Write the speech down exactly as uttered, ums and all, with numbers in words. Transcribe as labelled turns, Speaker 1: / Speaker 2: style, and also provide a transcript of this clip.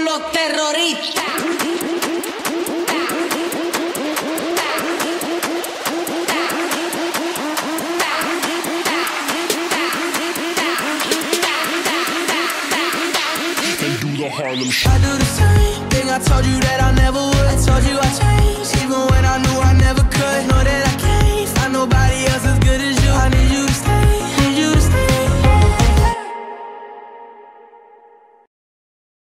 Speaker 1: los terroristas.
Speaker 2: Harlem Shake. I do the same thing I told you that I never would. I told you I changed, even when I knew I never could. Know that I can't.